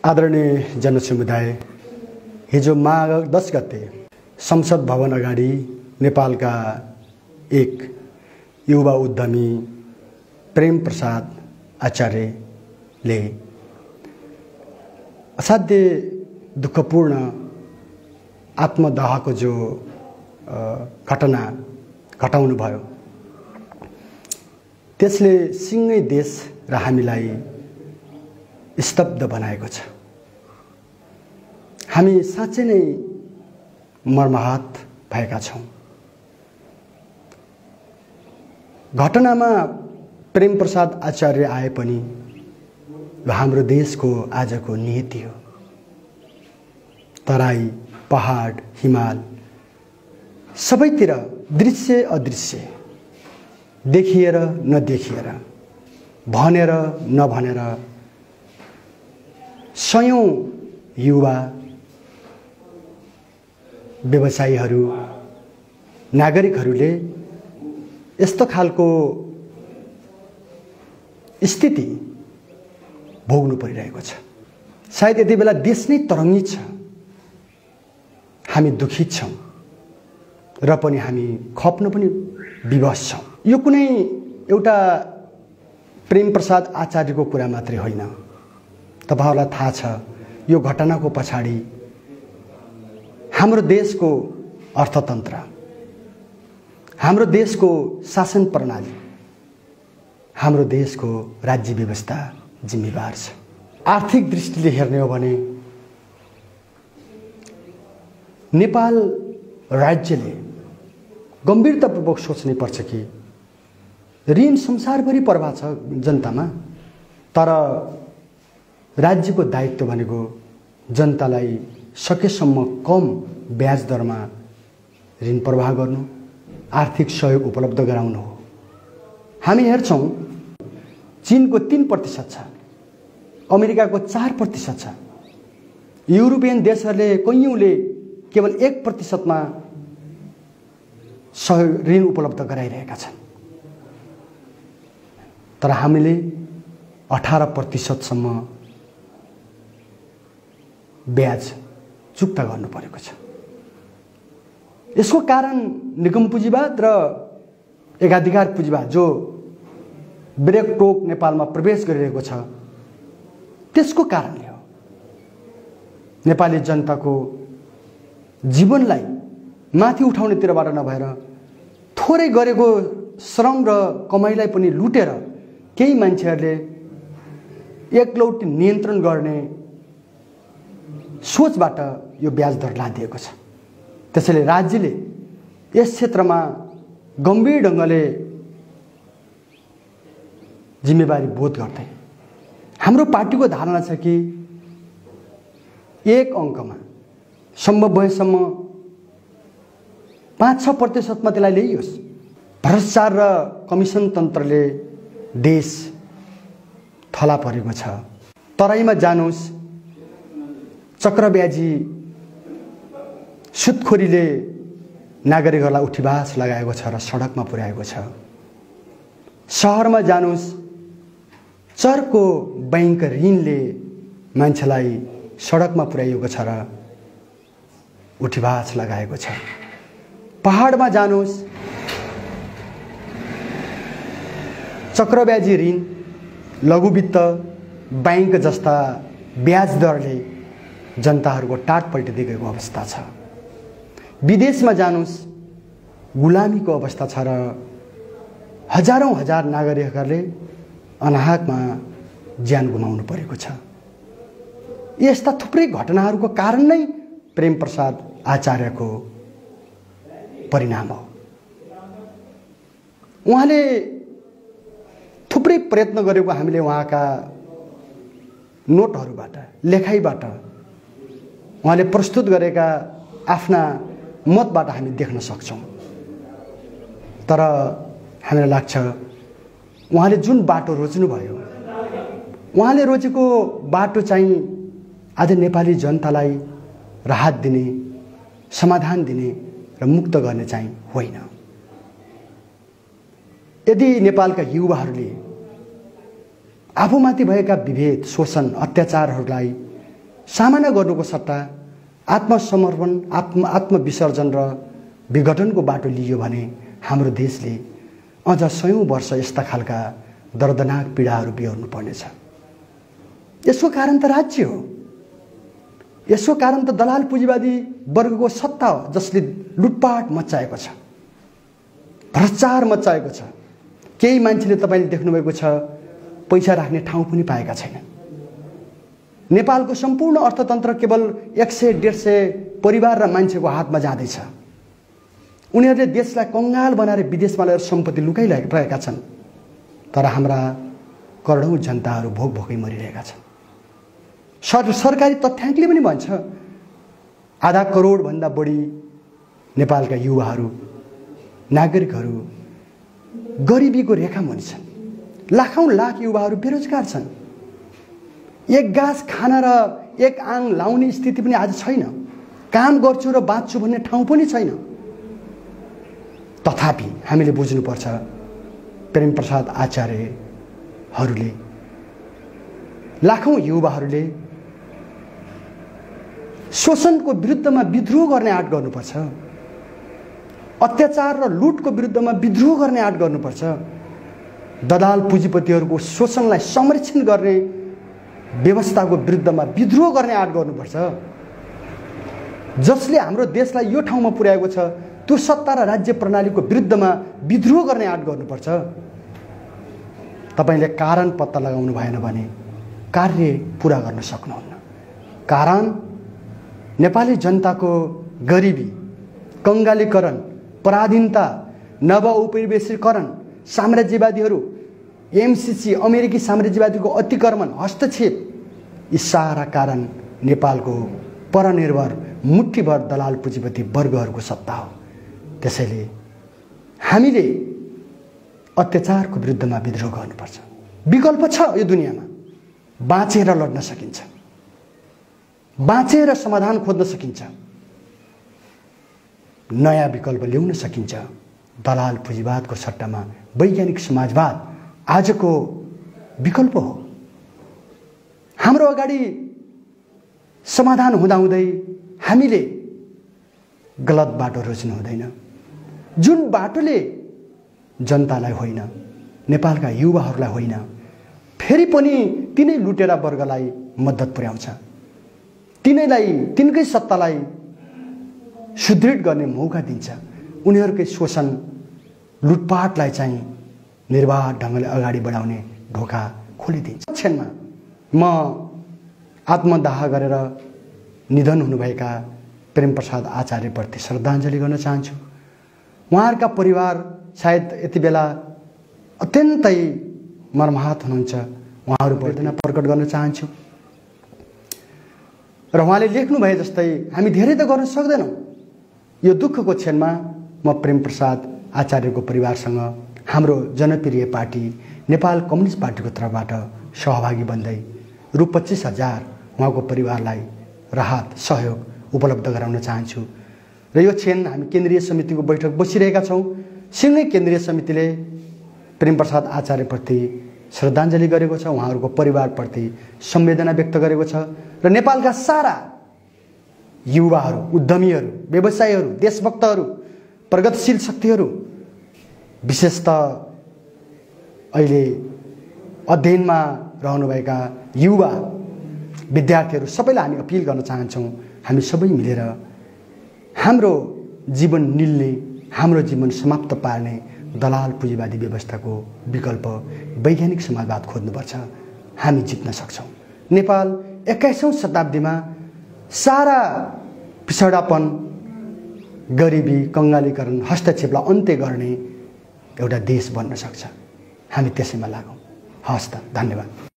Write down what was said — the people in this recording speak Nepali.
आदरणीय जनसमुदाय, हिजो माघ 10 गते संसद भवन अगाडि नेपालका एक युवा उद्यमी प्रेम प्रसाद आचार्यले असाध्य दुःखपूर्ण आत्मदाहको जो घटना घटाउनु भयो, त्यसले सिंगै देश र हामीलाई स्तब्ध बनाएको छ। हामी साँच्चै नै मर्माहत भएका छौं। घटनामा प्रेम प्रसाद आचार्य आए पनि हाम्रो देशको आजको नीति हो। तराई, पहाड, हिमाल सबैतिर दृश्य अदृश्य, देखिएर नदेखिएर, भनेर नभनेर सयौं युवा, व्यवसायीहरू, नागरिकहरूले यस्तो खालको स्थिति भोग्नु परिरहेको छ। सायद यति बेला देश नै तरङ्गित छ। हामी दुखित छौं र पनि हामी खप्न पनि विवश छौं। यो कुनै एउटा प्रेम प्रसाद आचार्यको कुरा मात्रै होइन। तपाईहरुलाई थाहा छ, यो घटनाको पछाडि हाम्रो देशको अर्थतन्त्र, हाम्रो देशको शासन प्रणाली, हाम्रो देशको राज्य व्यवस्था जिम्मेवार छ। आर्थिक दृष्टिले हेर्ने हो भने नेपाल राज्यले गम्भीरतापूर्वक सोच्नै पर्छ कि ऋण संसारभरि प्रभाव छ जनतामा, तर राज्यको दायित्व भनेको जनतालाई सकेसम्म कम ब्याज दरमा ऋण प्रवाह गर्नु, आर्थिक सहयोग उपलब्ध गराउनु हो। हामी हेर्छौं चीनको 3% छ, अमेरिकाको 4% छ, युरोपियन देशहरूले कैयौंले केवल 1% मा सहयोग ऋण उपलब्ध गराइरहेका छन्। तर हामीले 18% सम्म ब्याज चुक्ता गर्नु परेको छ। यसको कारण निगम पुँजीवाद र एकाधिकार पुँजीवाद जो ब्रेक टोक नेपालमा प्रवेश गरिरहेको छ, त्यसको कारणले हो। नेपाली जनताको जीवनलाई माथि उठाउनेतिरबाट नभएर थोरै गरेको श्रम र कमाइलाई पनि लुटेर केही मान्छेहरूले एकलौटी नियन्त्रण गर्ने सोचबाट यो ब्याज दर लादिएको छ। त्यसैले राज्यले यस क्षेत्रमा गम्भीर ढंगले जिम्मेवारी बोध गर्दै हाम्रो पार्टीको धारणा छ कि एक अंकमा सम्भव भएसम्म 5-6% मा त्यसलाई ल्याइयोस्। भ्रष्टाचार र कमिसन तन्त्रले देश थला परेको छ। तराईमा जानुस्, चक्रब्याजी सुदखोरीले नागरिकहरूलाई उठिवास लगाएको छ र सडकमा पुर्याएको छ। शहरमा जानुस्, चर्को बैंक ऋणले मान्छेलाई सडकमा पुर्याएको छ र उठिवास लगाएको छ। पहाडमा जानुस्, चक्रब्याजी ऋण, लघुवित्त बैंक जस्ता ब्याज दरले जनताहरूको टाट पल्टिदिएको अवस्था छ। विदेशमा जानुस्, गुलामीको अवस्था छ र हजारौं हजार नागरिकहरूले अनाहकमा ज्यान गुमाउनु परेको छ। यस्ता थुप्रै घटनाहरूको कारण नै प्रेम प्रसाद आचार्यको परिणाम हो। उहाँले थुप्रै प्रयत्न गरेको हामीले उहाँका नोटहरूबाट, लेखाइबाट, उहाँले प्रस्तुत गरेका आफ्ना मतबाट हामी देख्न सक्छौं। तर हामीलाई लाग्छ उहाँले जुन बाटो रोज्नु भयो, उहाँले रोजेको बाटो चाहिँ आज नेपाली जनतालाई राहत दिने, समाधान दिने र मुक्त गर्ने चाहिँ होइन। यदि नेपालका युवाहरूले आफूमाथि भएका विभेद, शोषण, अत्याचारहरूलाई सामना गर्नुको सट्टा आत्मसमर्पण आत्मविसर्जन र विघटनको बाटो लियो भने हाम्रो देशले अझ 100औं वर्ष यस्ता खालका दर्दनाक पीडाहरू बिहोर्नु पर्नेछ। यसको कारण त राज्य हो, यसको कारण त दलाल पुँजीवादी वर्गको सत्ता हो, जसले लुटपाट मचाएको छ, भ्रष्टाचार मचाएको छ। केही मान्छेले तपाईले देख्नुभएको छ पैसा राख्ने ठाउँ पनि पाएका छैनन्। नेपालको सम्पूर्ण अर्थतन्त्र केवल 100-150 परिवार र मान्छेको हातमा जाँदैछ। उनीहरूले देशलाई कंगाल बनाएर विदेशमा लगेर सम्पत्ति लुकाइरहेका छन्, तर हाम्रा करोडौं जनताहरू भोक भोकै मरिरहेका छन्। सरकारी तथ्याङ्कले पनि भन्छ आधा करोड भन्दा बढी नेपालका युवाहरू, नागरिकहरू गरिबीको रेखा मुनि छन्। लाखौं लाख युवाहरू बेरोजगार छन्। एक गाँस खान र एक आङ लाउने स्थिति पनि आज छैन। काम गर्छु र बाँच्छु भन्ने ठाउँ पनि छैन। तथापि हामीले बुझ्नुपर्छ प्रेमप्रसाद आचार्यहरूले, लाखौं युवाहरूले शोषणको विरुद्धमा विद्रोह गर्ने आँट गर्नुपर्छ। अत्याचार र लुटको विरुद्धमा विद्रोह गर्ने आँट गर्नुपर्छ। दलाल पुँजीपतिहरूको शोषणलाई संरक्षण गर्ने व्यवस्थाको विरुद्धमा विद्रोह गर्ने आँट गर्नुपर्छ। जसले हाम्रो देशलाई यो ठाउँमा पुर्याएको छ त्यो सत्ता र राज्य प्रणालीको विरुद्धमा विद्रोह गर्ने आँट गर्नुपर्छ। तपाईले कारण पत्ता लगाउनु भएन भने कार्य पूरा गर्न सक्नुहुन्न। कारण नेपाली जनताको गरिबी, कंगालीकरण, पराधीनता, नवउपनिवेशीकरण, साम्राज्यवादीहरू, एमसीसी अमेरिकी साम्राज्यवादीको अतिक्रमण, हस्तक्षेप, यी सारा कारण नेपालको परनिर्भर मुठ्ठीभर दलाल पुँजीपति वर्गहरूको सत्ता हो। त्यसैले हामीले अत्याचारको विरुद्धमा विद्रोह गर्नुपर्छ। विकल्प छ यो दुनियाँमा, बाँचेर लड्न सकिन्छ, बाँचेर समाधान खोज्न सकिन्छ, नयाँ विकल्प ल्याउन सकिन्छ। दलाल पुँजीवादको सट्टामा वैज्ञानिक समाजवाद आजको विकल्प हो। हाम्रो अगाडि समाधान हुँदाहुँदै हामीले गलत बाटो रोज्नु हुँदैन। जुन बाटोले जनतालाई होइन, नेपालका युवाहरूलाई होइन, फेरि पनि तिनै लुटेरा वर्गलाई मद्दत पुर्याउँछ, तिनैलाई तिनकै सत्तालाई सुदृढ गर्ने मौका दिन्छ, उनीहरूकै शोषण लुटपाटलाई चाहिँ निर्वाह ढङ्गले अगाडि बढाउने ढोका खोलिदिन्छ। क्षणमा म आत्मदाह गरेर निधन हुनुभएका प्रेमप्रसाद आचार्यप्रति श्रद्धाञ्जली गर्न चाहन्छु। उहाँहरूका परिवार सायद यति बेला अत्यन्तै मर्माहत हुनुहुन्छ। उहाँहरू वेदना प्रकट गर्न चाहन्छु। र उहाँले लेख्नु भए जस्तै हामी धेरै त गर्न सक्दैनौँ। यो दुःखको क्षणमा म प्रेमप्रसाद आचार्यको परिवारसँग हाम्रो जनप्रिय पार्टी नेपाल कम्युनिस्ट पार्टीको तर्फबाट सहभागी बन्दै रु 25,000 उहाँको परिवारलाई राहत सहयोग उपलब्ध गराउन चाहन्छु। र यो क्षण हामी केन्द्रीय समितिको बैठक बसिरहेका छौँ। सँगै केन्द्रीय समितिले प्रेमप्रसाद आचार्यप्रति श्रद्धाञ्जली गरेको छ, उहाँहरूको परिवारप्रति संवेदना व्यक्त गरेको छ र नेपालका सारा युवाहरू, उद्यमीहरू, व्यवसायीहरू, देशभक्तहरू, प्रगतिशील शक्तिहरू, विशेषतः अहिले अध्ययनमा रहनुभएका युवा विद्यार्थीहरू सबैलाई हामी अपिल गर्न चाहन्छौँ, हामी सबै मिलेर हाम्रो जीवन निल्ने, हाम्रो जीवन समाप्त पार्ने दलाल पुँजीवादी व्यवस्थाको विकल्प वैज्ञानिक समाजवाद खोज्नुपर्छ। हामी जित्न सक्छौँ। नेपाल 21औं शताब्दीमा सारा पिछडापन, गरिबी, कंगालीकरण, हस्तक्षेपलाई अन्त्य गर्ने एउटा देश बन्न सक्छ। हामी त्यसैमा लागौँ। हवस् त, धन्यवाद।